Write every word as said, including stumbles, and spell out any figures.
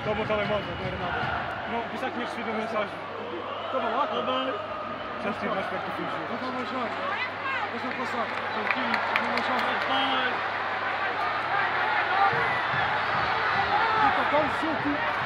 Estou ao meu telemóvel, não era nada. Não, pensava que tinha recebido uma mensagem. Estava lá, está bem. Já estive mais perto do fim do jogo. Não vai baixar. Deixa-me passar. Aqui, não vai baixar. Vai. Fica com o suco.